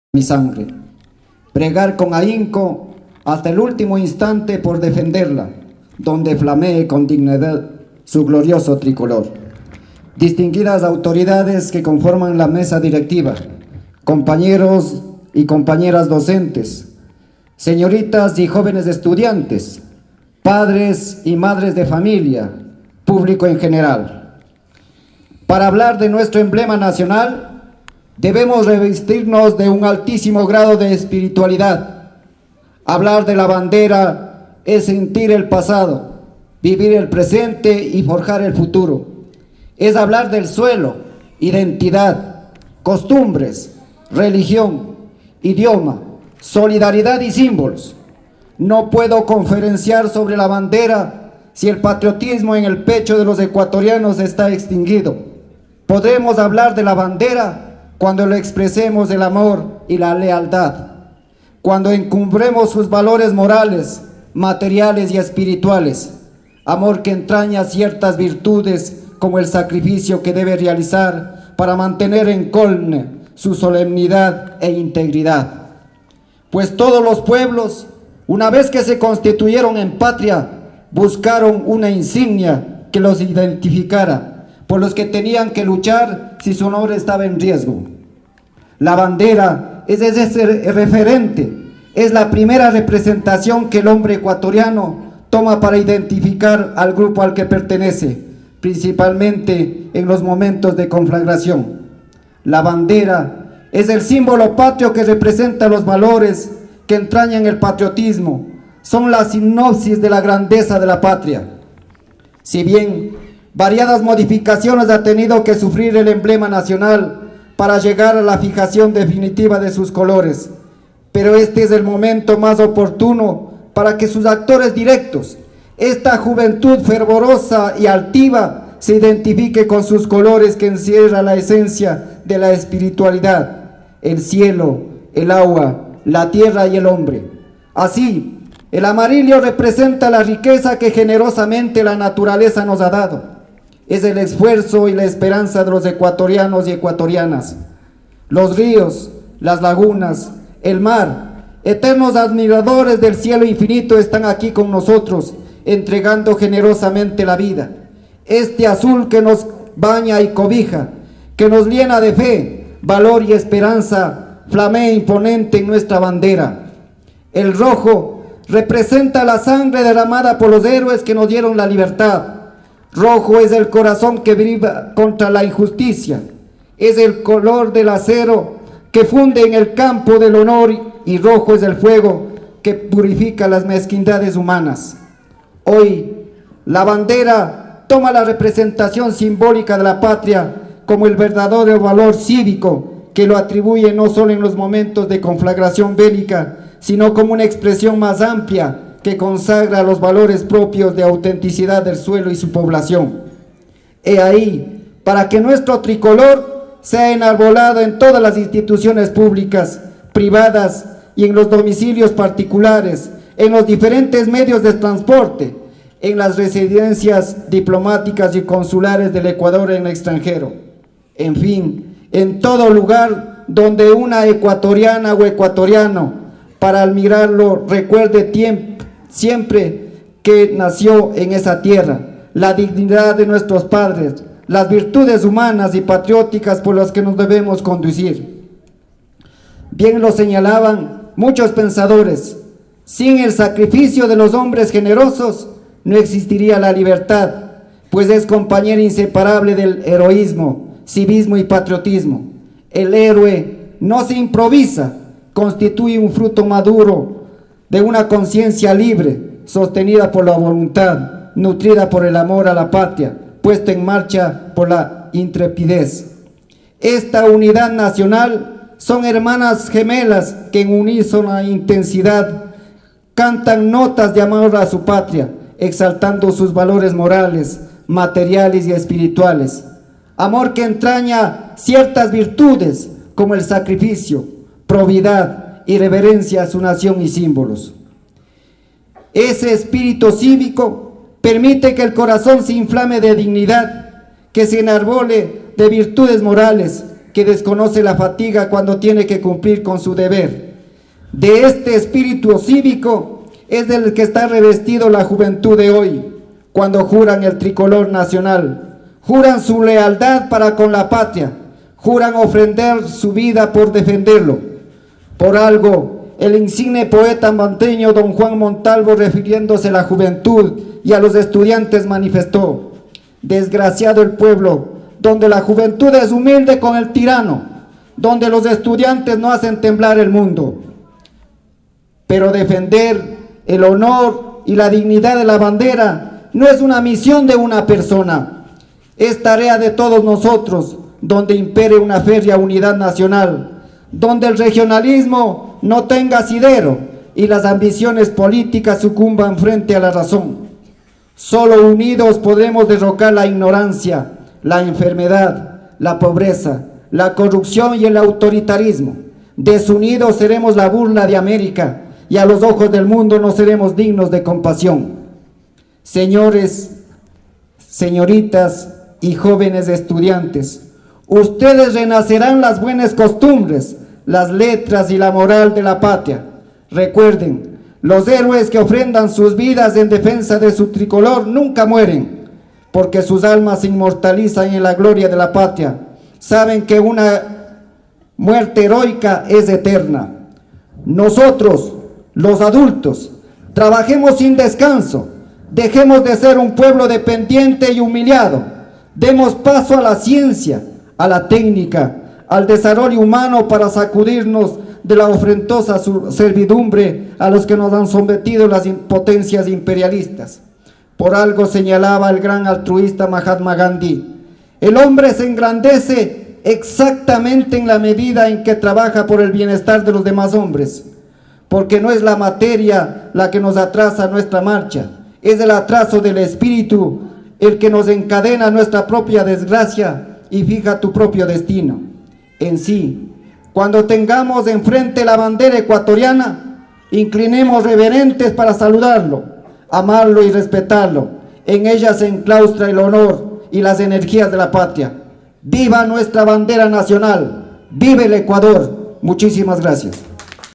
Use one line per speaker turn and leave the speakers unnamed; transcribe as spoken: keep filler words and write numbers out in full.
mi sangre, pregar con ahínco hasta el último instante por defenderla, donde flamee con dignidad su glorioso tricolor. Distinguidas autoridades que conforman la mesa directiva, compañeros y compañeras docentes, señoritas y jóvenes estudiantes, padres y madres de familia, público en general. Para hablar de nuestro emblema nacional, debemos revestirnos de un altísimo grado de espiritualidad. Hablar de la bandera es sentir el pasado, vivir el presente y forjar el futuro. Es hablar del suelo, identidad, costumbres, religión, idioma, solidaridad y símbolos. No puedo conferenciar sobre la bandera si el patriotismo en el pecho de los ecuatorianos está extinguido. Podremos hablar de la bandera cuando le expresemos el amor y la lealtad, cuando encumbremos sus valores morales, materiales y espirituales, amor que entraña ciertas virtudes como el sacrificio que debe realizar para mantener en colne su solemnidad e integridad. Pues todos los pueblos, una vez que se constituyeron en patria, buscaron una insignia que los identificara, por los que tenían que luchar si su honor estaba en riesgo. La bandera es ese referente, es la primera representación que el hombre ecuatoriano toma para identificar al grupo al que pertenece, principalmente en los momentos de conflagración. La bandera es el símbolo patrio que representa los valores que entrañan el patriotismo, son la sinopsis de la grandeza de la patria. Si bien variadas modificaciones ha tenido que sufrir el emblema nacional para llegar a la fijación definitiva de sus colores, pero este es el momento más oportuno para que sus actores directos, esta juventud fervorosa y altiva, se identifique con sus colores que encierra la esencia de la espiritualidad, el cielo, el agua, la tierra y el hombre. Así, el amarillo representa la riqueza que generosamente la naturaleza nos ha dado. Es el esfuerzo y la esperanza de los ecuatorianos y ecuatorianas. Los ríos, las lagunas, el mar, eternos admiradores del cielo infinito, están aquí con nosotros, entregando generosamente la vida. Este azul que nos baña y cobija, que nos llena de fe, valor y esperanza, flamea imponente en nuestra bandera. El rojo representa la sangre derramada por los héroes que nos dieron la libertad. Rojo es el corazón que vibra contra la injusticia, es el color del acero que funde en el campo del honor, y rojo es el fuego que purifica las mezquindades humanas. Hoy, la bandera toma la representación simbólica de la patria como el verdadero valor cívico que lo atribuye no solo en los momentos de conflagración bélica, sino como una expresión más amplia que consagra los valores propios de autenticidad del suelo y su población. He ahí, para que nuestro tricolor sea enarbolado en todas las instituciones públicas, privadas y en los domicilios particulares, en los diferentes medios de transporte, en las residencias diplomáticas y consulares del Ecuador en el extranjero, en fin, en todo lugar donde una ecuatoriana o ecuatoriano, para al mirarlo, recuerde tiempo siempre que nació en esa tierra, la dignidad de nuestros padres, las virtudes humanas y patrióticas por las que nos debemos conducir. Bien lo señalaban muchos pensadores, sin el sacrificio de los hombres generosos no existiría la libertad, pues es compañera inseparable del heroísmo, civismo y patriotismo. El héroe no se improvisa, constituye un fruto maduro de una conciencia libre, sostenida por la voluntad, nutrida por el amor a la patria, puesta en marcha por la intrepidez. Esta unidad nacional son hermanas gemelas que en unísona intensidad cantan notas de amor a su patria, exaltando sus valores morales, materiales y espirituales. Amor que entraña ciertas virtudes como el sacrificio, probidad y reverencia a su nación y símbolos. Ese espíritu cívico permite que el corazón se inflame de dignidad, que se enarbole de virtudes morales, que que desconoce la fatiga cuando tiene que cumplir con su deber. De este espíritu cívico es del que está revestido la juventud de hoy, cuando juran el tricolor nacional, juran su lealtad para con la patria, juran ofrendar su vida por defenderlo. Por algo, el insigne poeta manteño don Juan Montalvo, refiriéndose a la juventud y a los estudiantes, manifestó: desgraciado el pueblo, donde la juventud es humilde con el tirano, donde los estudiantes no hacen temblar el mundo. Pero defender el honor y la dignidad de la bandera no es una misión de una persona, es tarea de todos nosotros, donde impere una férrea unidad nacional, donde el regionalismo no tenga asidero y las ambiciones políticas sucumban frente a la razón. Solo unidos podremos derrocar la ignorancia, la enfermedad, la pobreza, la corrupción y el autoritarismo. Desunidos seremos la burla de América y a los ojos del mundo no seremos dignos de compasión. Señores, señoritas y jóvenes estudiantes, ustedes renacerán las buenas costumbres, las letras y la moral de la patria. Recuerden, los héroes que ofrendan sus vidas en defensa de su tricolor nunca mueren, porque sus almas se inmortalizan en la gloria de la patria. Saben que una muerte heroica es eterna. Nosotros, los adultos, trabajemos sin descanso, dejemos de ser un pueblo dependiente y humillado, demos paso a la ciencia, a la técnica, al desarrollo humano para sacudirnos de la ofrentosa servidumbre a los que nos han sometido las potencias imperialistas. Por algo señalaba el gran altruista Mahatma Gandhi: el hombre se engrandece exactamente en la medida en que trabaja por el bienestar de los demás hombres, porque no es la materia la que nos atrasa nuestra marcha, es el atraso del espíritu el que nos encadena nuestra propia desgracia y fija tu propio destino. En sí, cuando tengamos enfrente la bandera ecuatoriana, inclinemos reverentes para saludarlo, amarlo y respetarlo. En ella se enclaustra el honor y las energías de la patria. ¡Viva nuestra bandera nacional! ¡Vive el Ecuador! Muchísimas gracias.